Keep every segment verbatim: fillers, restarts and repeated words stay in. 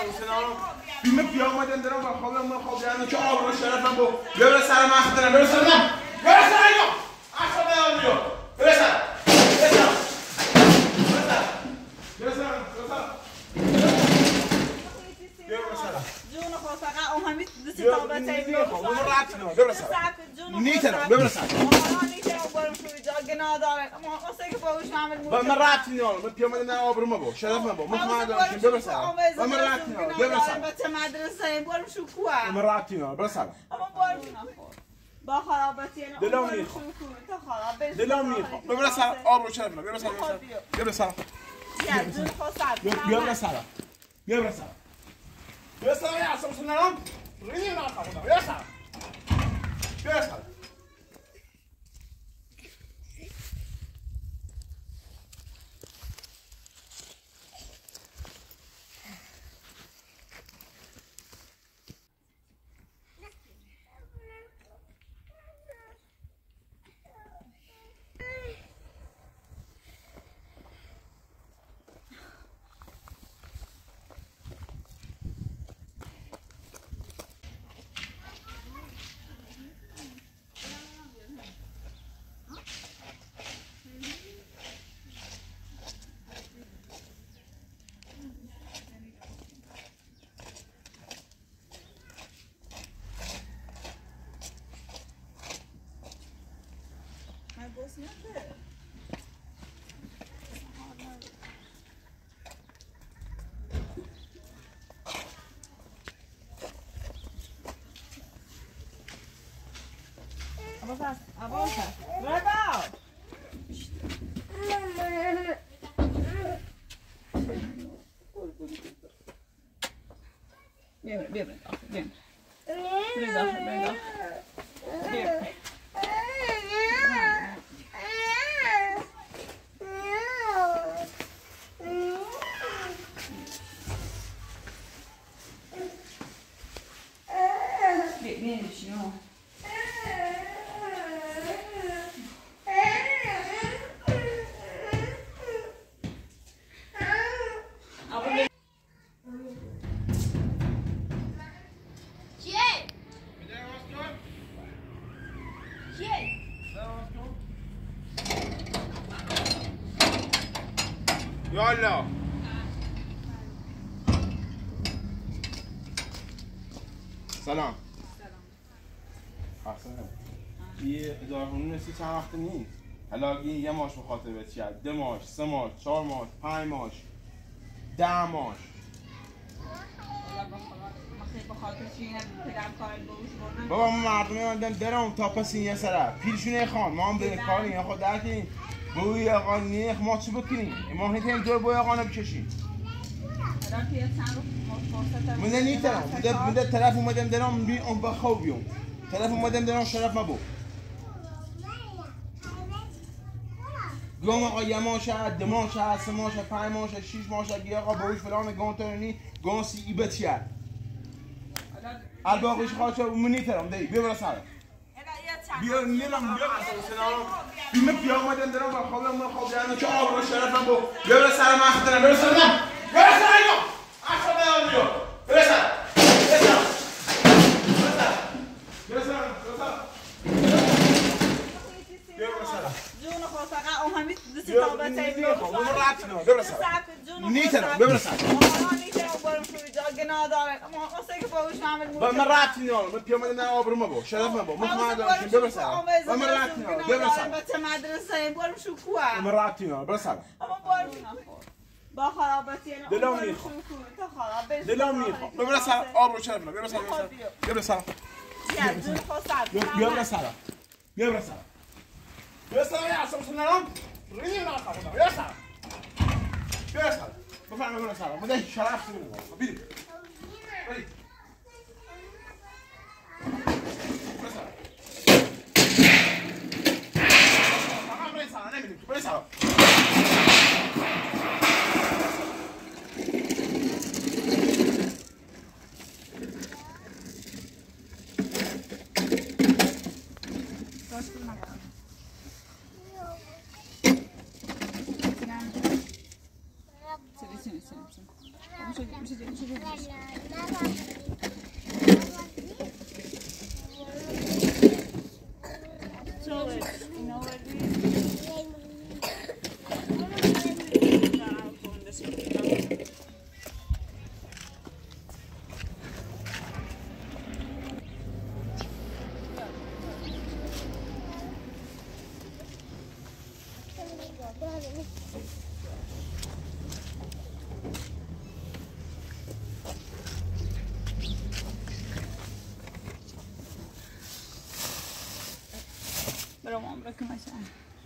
بیمه بیا اومدم دارم با خوابم ما خواب دیدن که آب رو شرفم با بیا سر من خودم بیا سر من بیا سر اینو اصلا بدم بیا بیا سر بیا سر بیا سر بیا سر بیا سر جون خو فقط اون همین دست تابته بیا خو اون رات نه بیا سر نیتر بیا سر برم شوی جا گناه داره ما واسه که باوش معمول مود من رات نه من پیام نه آبرو ما با شرف ما با ما داریم بیا سر من رات نه بیا سر بچه مدرسه برم شو کوه من رات نه بیا سر اما برم با خراباتی نه دلم میخواد تا خراب دلم میخواد بیا سر آب رو شرف بیا سر بیا سر بیا جون خواست بیا سر بیا سر بیا سر یا اصلا سنرم ریدی نه خودم بیا سر بیا سر Abbas, Abbas, Abbas. Bien, bien, bien. Venga, venga. Bien. Bien, bien, no. یالا سلام سلام یه دارهونون سی چند وقت نیست حالا یه ماش بخاطر بچید ده ماش سه ماش چهار ماش پنج ماش ده ماش بابا ما مردمی مندن درم تا پس این یه سره پیرشونه خان ما هم به کار این خود درکنیم بوی آقا نیخ ما چی بکنیم ما هیتیم دور بوی آقا نبکشیم منده نیترم منده منده طرف اومدم درم بی اون بخواب بیوم طرف اومدم درم شرف مبو گم آقا یه ماشه دو ماشه سه ماشه پنج ماشه شیش ماشه گی آقا بویش فلان گانترنی گانسی ای بچیه الباقیش خواهد من نیترم دی بیا برا سر بیا نیلم بیا بیمه بیا اومدم دارم با خوابم ما خواب دیدن که آب رو شرفم با بیا برا سر من خودم بیا سر من بیا سر اینو اصلا بدم بیا بیا سر بیا سر بیا سر بیا سر بیا برا سر جون خو فقط اون همین دست تابته بیا اون رات نه بیا برا سر نیترم بیا برا سر برم شوی جا گناه داره ما واسه که باوش معمول مود من رات نه من پیام نه آبرو ما با شرف ما با ما داریم بیا برا سر من رات نه بیا برا سر بچه مدرسه برم شو کوه من رات نه بیا سر اما برم با خراباتی نه دلم میخواد تا خراب دلم میخواد بیا برا سر آب رو شرف بیا برا سر بیا برا سر بیا جون خواست بیا برا سر بیا برا سر بیا سر یا اصلا سنرم ریدی نه خودم بیا سر بیا سر بفرمایید برا سر مده شرف سینو برید برید برا سر فقط برید سر نمیدیم تو برید سر برام عمرك مثلا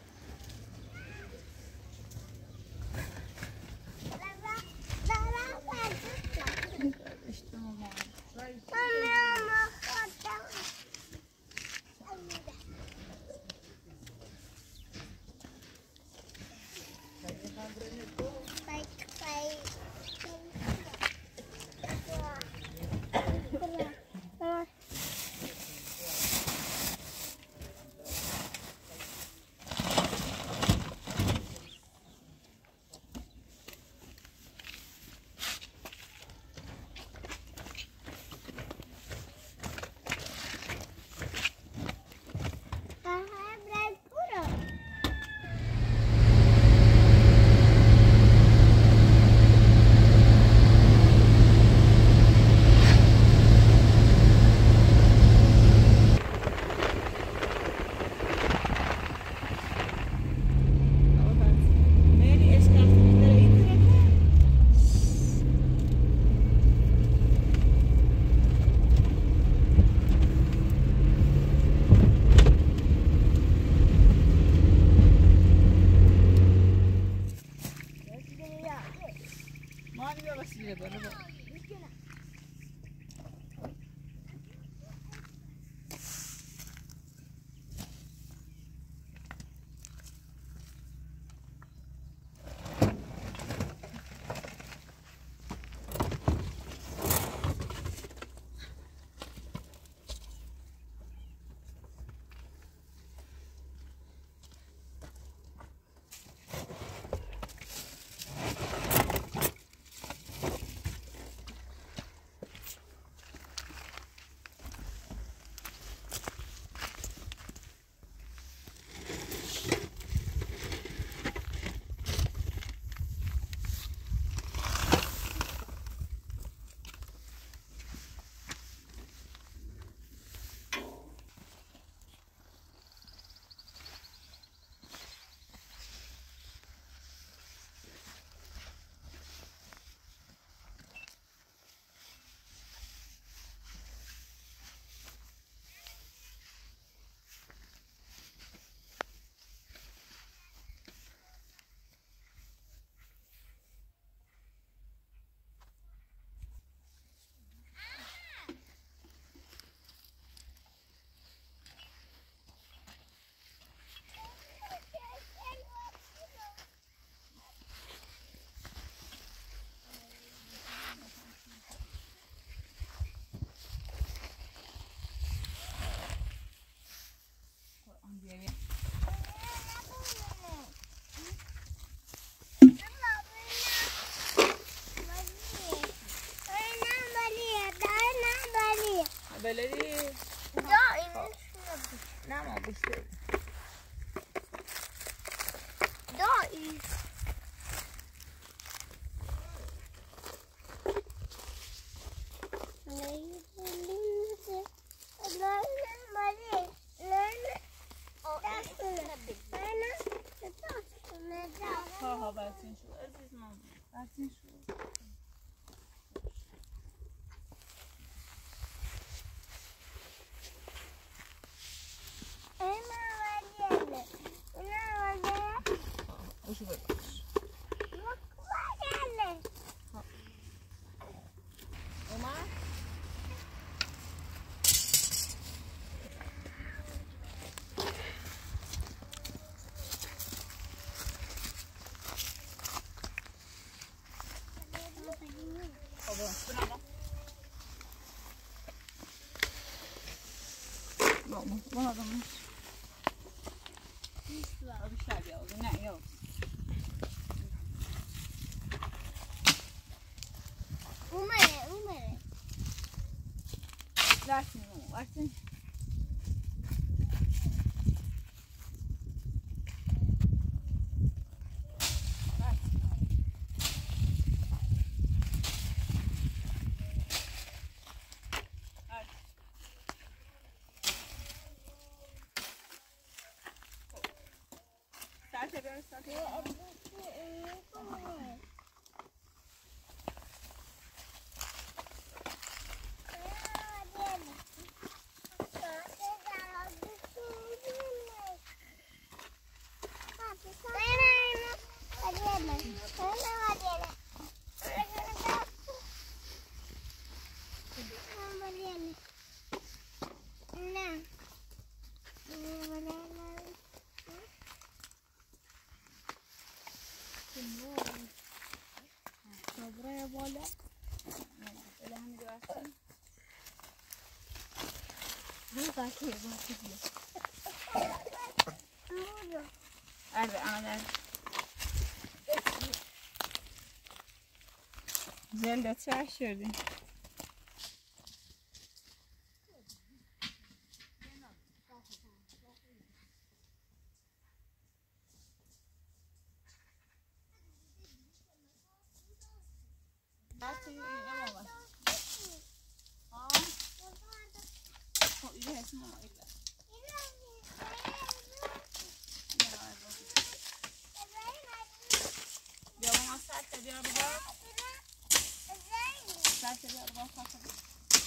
بلدی یا این نه ما بیشتر دایی ها ها برسین شو عزیز مامان برسین شو وشو ببخش اومد بابا بابا بابا بیشتر بیاوزه نه یا اومد Versin onu, versin. Start ediyorum, start ediyorum. Buraya böyle. Öyle hani görsün. Bu zaten bakıyor. Evet, ana ver. Güzel de çarşırdın. Nasıl yiyemem var? Aa. O iyi etsin ama illa. Ya bana sert ediyor bu. Sert ediyor bu sert ediyor.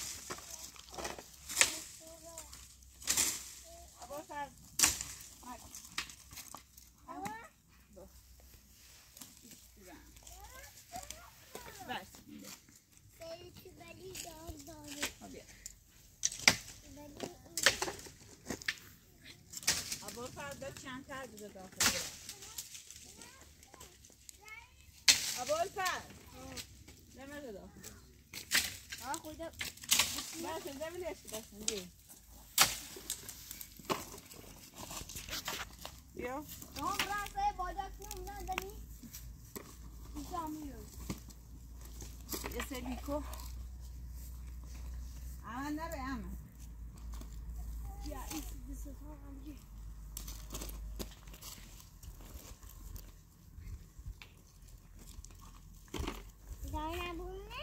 Abo sert. Hadi. Abo. Dur. Güzel. Ver şimdi. Hadi. Abo farda چند تا دیگه داخل. ابو الفر. نمیده داخل. آه خدا. باشه نمیدهش داشتن دی. بیا. نام راسته بالا کنم نداری؟ می‌فهمیم. یه سری کو. آمد نره آمد. یا این دست هم گی. دارم بونه؟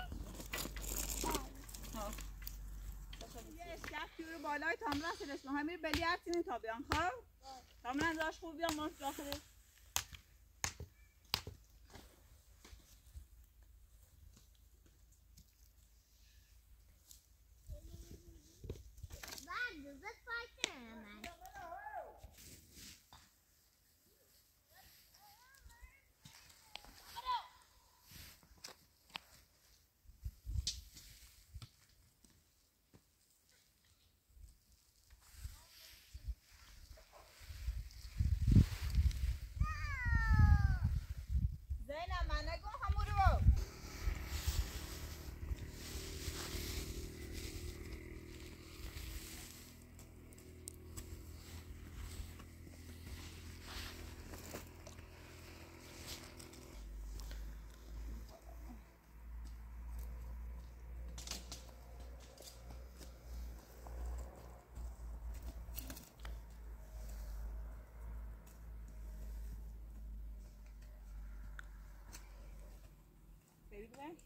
ها. یه اشکاف رو بالای تامران سرش ما همین بلیارتین تا بیان خب. تامران داشت خوب بیان ما داخل. Baby,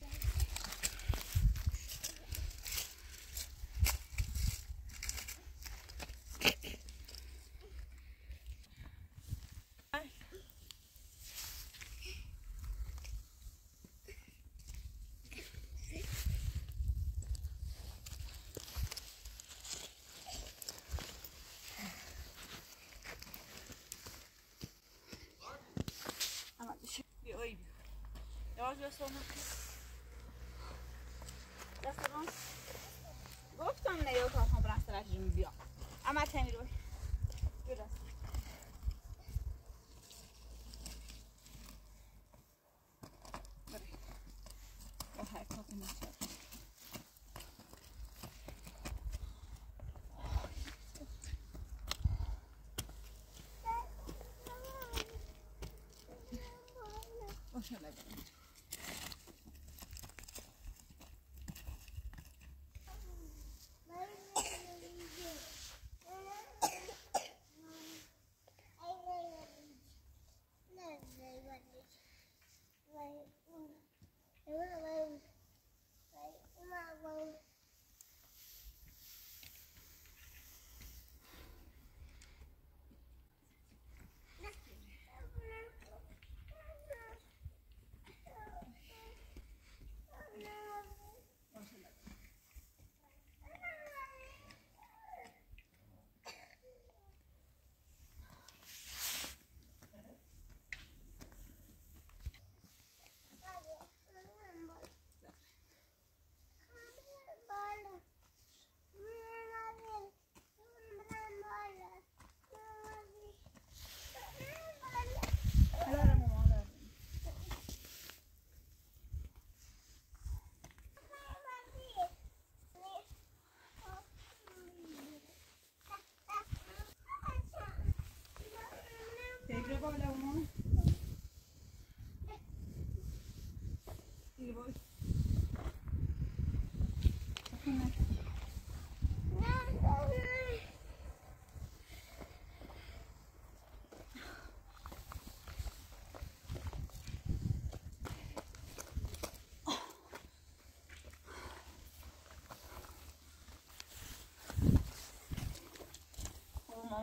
یواش بسون دستان گفتم نه یه تا هم برای سرچشم بیا اما تنی روی درست بره با حرکات نشد باشه لگرم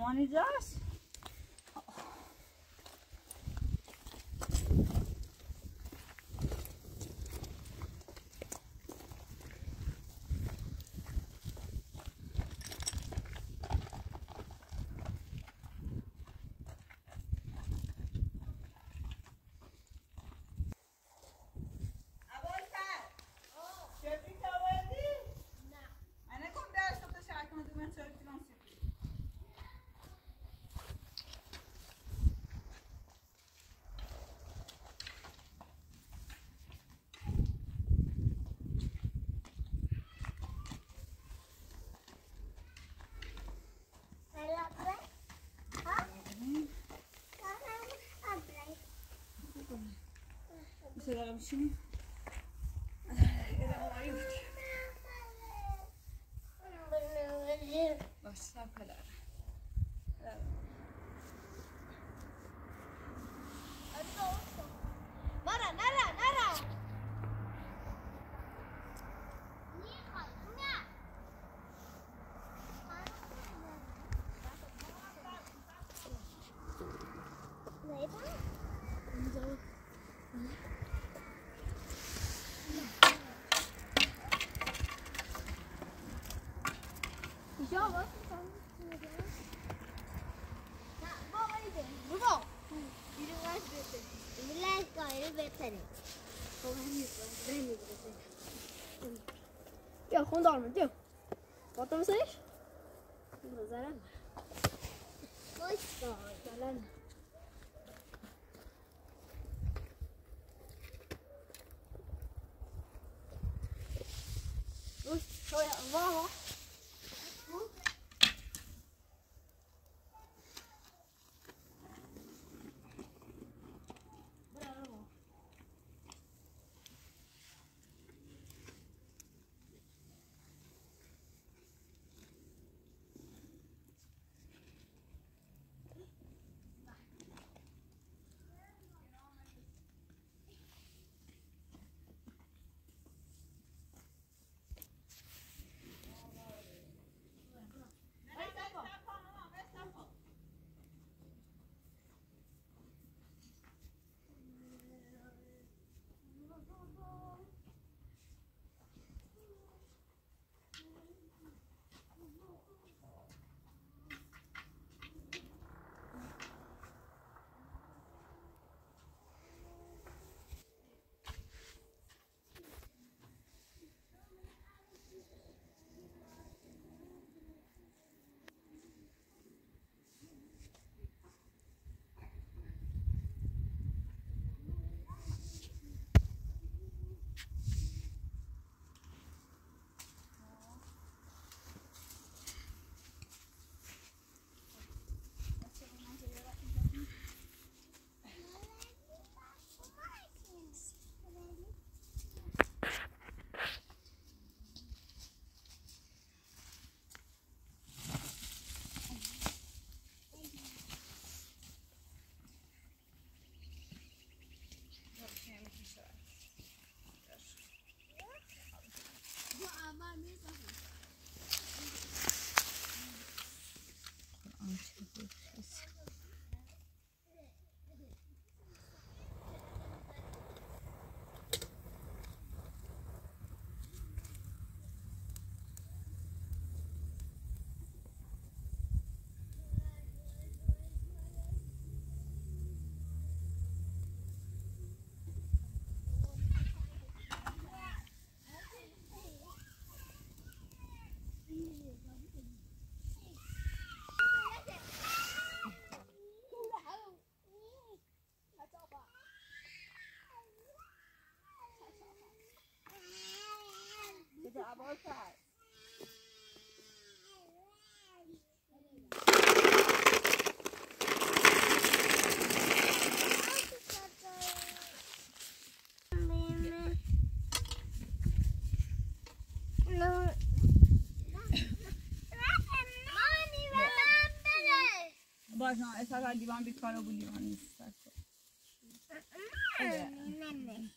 مامان اینجاست. Será bichinho? Basta kadar. Nara, nara, nara. Ja, was ist das? Na, wo war ich denn? Wo? Wie du weißt, bitte. Ich will gleich geil, bitte. Wo war ich denn? Ja, gewoon daar met jou. Wat dan zeg? Zahra. Wat? Zahra. Oei, zo ja, wow. باشه اصلا را دیوان بیکاره بود دیوان نیست نه نه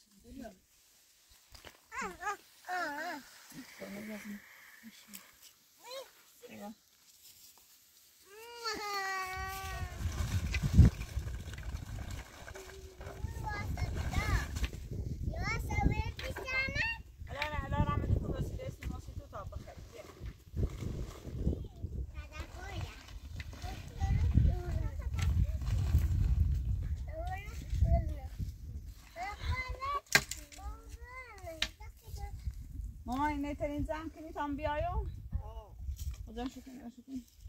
ماما این نترین زن کنی تام بیایم؟ خدا شکر شکر